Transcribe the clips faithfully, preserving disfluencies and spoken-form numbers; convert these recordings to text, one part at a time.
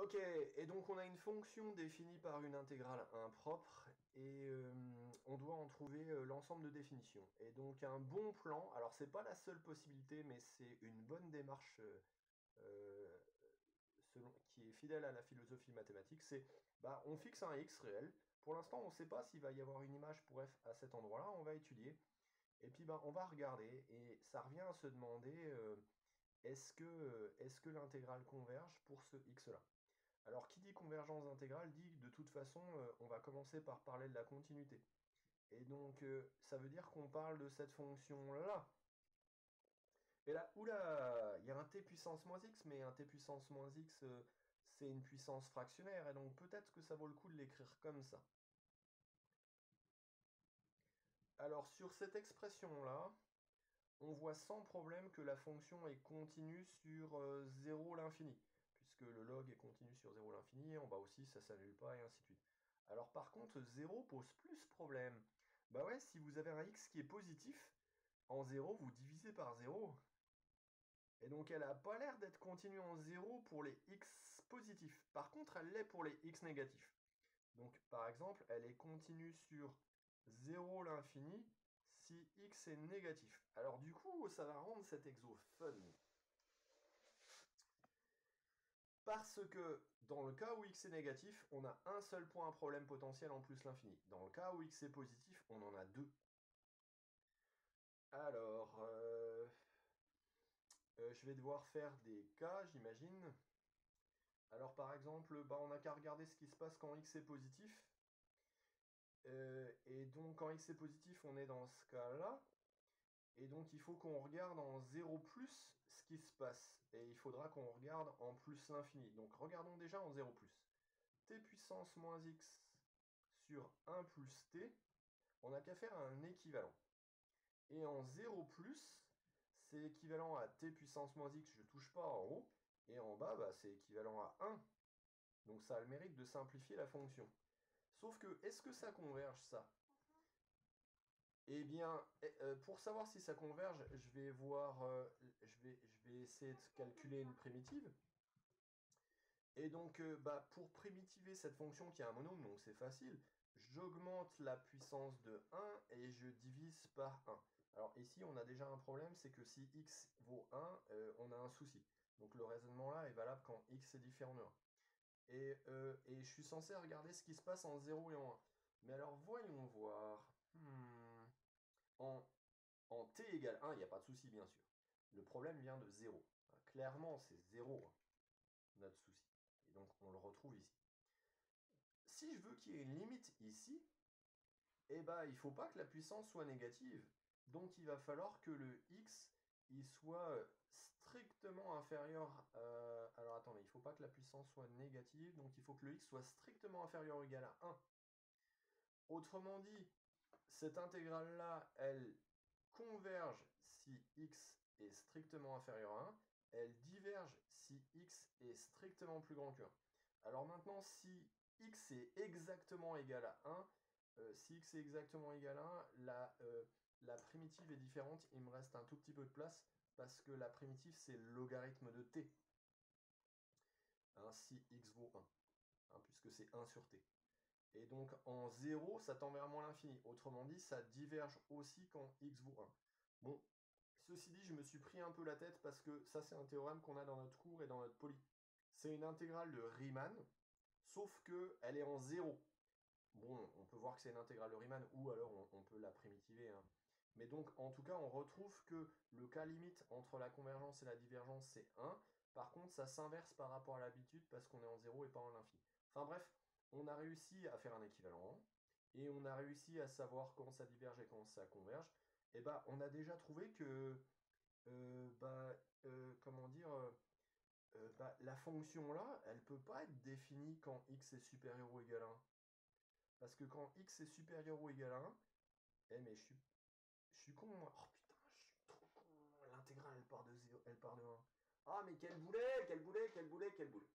Ok, et donc on a une fonction définie par une intégrale impropre, et euh, on doit en trouver euh, l'ensemble de définitions. Et donc un bon plan, alors c'est pas la seule possibilité, mais c'est une bonne démarche euh, euh, selon, qui est fidèle à la philosophie mathématique, c'est bah, on fixe un x réel. Pour l'instant, on ne sait pas s'il va y avoir une image pour f à cet endroit-là, on va étudier. Et puis bah, on va regarder, et ça revient à se demander euh, est-ce que, est-ce que l'intégrale converge pour ce x-là? Alors, qui dit convergence intégrale dit de toute façon, euh, on va commencer par parler de la continuité. Et donc, euh, ça veut dire qu'on parle de cette fonction-là. Et là, oula, il y a un t puissance moins x, mais un t puissance moins x, euh, c'est une puissance fractionnaire, et donc peut-être que ça vaut le coup de l'écrire comme ça. Alors, sur cette expression-là, on voit sans problème que la fonction est continue sur euh, zéro l'infini, puisque le log est continu sur zéro l'infini, en bas aussi ça s'annule pas, et ainsi de suite. Alors par contre, zéro pose plus problème. Bah ouais, si vous avez un x qui est positif, en zéro vous divisez par zéro. Et donc elle n'a pas l'air d'être continue en zéro pour les x positifs. Par contre, elle l'est pour les x négatifs. Donc par exemple, elle est continue sur zéro l'infini si x est négatif. Alors du coup, ça va rendre cet exo fun. Parce que dans le cas où x est négatif, on a un seul point à problème potentiel en plus l'infini. Dans le cas où x est positif, on en a deux. Alors, euh, euh, je vais devoir faire des cas, j'imagine. Alors par exemple, bah, on n'a qu'à regarder ce qui se passe quand x est positif. Euh, et donc quand x est positif, on est dans ce cas-là. Et donc il faut qu'on regarde en zéro plus ce qui se passe. Et il faudra qu'on regarde en plus l'infini. Donc regardons déjà en zéro plus. T puissance moins x sur un plus t, on n'a qu'à faire un équivalent. Et en zéro plus, c'est équivalent à t puissance moins x, je ne touche pas en haut. Et en bas, bah, c'est équivalent à un. Donc ça a le mérite de simplifier la fonction. Sauf que, est-ce que ça converge, ça? Eh bien, euh, pour savoir si ça converge, je vais voir, euh, je vais, je vais essayer de calculer une primitive. Et donc, euh, bah, pour primitiver cette fonction qui a un monôme, donc c'est facile, j'augmente la puissance de un et je divise par un. Alors ici, on a déjà un problème, c'est que si x vaut un, euh, on a un souci. Donc le raisonnement là est valable quand x est différent de un. Et, euh, et je suis censé regarder ce qui se passe en zéro et en un. Mais alors voyons voir. Hmm. En, en t égale un, il n'y a pas de souci bien sûr. Le problème vient de zéro. Clairement, c'est zéro, hein, notre souci. Et donc on le retrouve ici. Si je veux qu'il y ait une limite ici, eh ben, il ne faut pas que la puissance soit négative. Donc il va falloir que le x il soit strictement inférieur... Euh, alors attendez, il ne faut pas que la puissance soit négative, donc il faut que le x soit strictement inférieur ou égal à un. Autrement dit, cette intégrale-là, elle converge si x est strictement inférieur à un, elle diverge si x est strictement plus grand que un. Alors maintenant, si x est exactement égal à un, euh, si x est exactement égal à un, la, euh, la primitive est différente, il me reste un tout petit peu de place, parce que la primitive, c'est le logarithme de t, hein, si x vaut un, hein, puisque c'est un sur t. Et donc en zéro, ça tend vers moins l'infini. Autrement dit, ça diverge aussi quand x vaut un. Bon, ceci dit, je me suis pris un peu la tête parce que ça, c'est un théorème qu'on a dans notre cours et dans notre poly. C'est une intégrale de Riemann, sauf qu'elle est en zéro. Bon, on peut voir que c'est une intégrale de Riemann, ou alors on, on peut la primitiver. Hein. Mais donc, en tout cas, on retrouve que le cas limite entre la convergence et la divergence, c'est un. Par contre, ça s'inverse par rapport à l'habitude parce qu'on est en zéro et pas en l'infini. Enfin bref, on a réussi à faire un équivalent, et on a réussi à savoir quand ça diverge et quand ça converge. Et bah, on a déjà trouvé que, euh, bah, euh, comment dire, euh, euh, bah, la fonction là, elle peut pas être définie quand x est supérieur ou égal à un. Parce que quand x est supérieur ou égal à un, eh mais je suis, je suis con moi. Oh putain, je suis trop con. L'intégrale elle part de zéro, elle part de un. Ah mais quel boulet, quel boulet, quel boulet, quel boulet.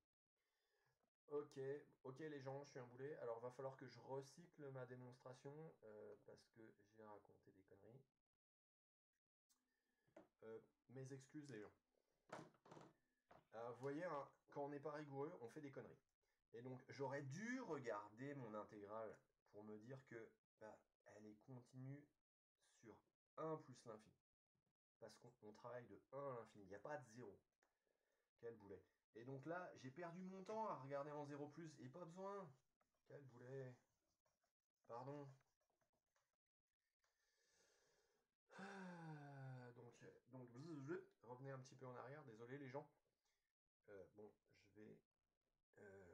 Ok, ok les gens, je suis un boulet. Alors va falloir que je recycle ma démonstration euh, parce que j'ai raconté des conneries. Euh, mes excuses les gens. Alors, vous voyez, hein, quand on n'est pas rigoureux, on fait des conneries. Et donc, j'aurais dû regarder mon intégrale pour me dire que bah, elle est continue sur un plus l'infini. Parce qu'on on travaille de un à l'infini, il n'y a pas de zéro. Quel boulet. Et donc là, j'ai perdu mon temps à regarder en zéro plus, et pas besoin. Quel boulet. Pardon. Ah, donc, donc, revenez un petit peu en arrière, désolé les gens. Euh, bon, je vais... euh,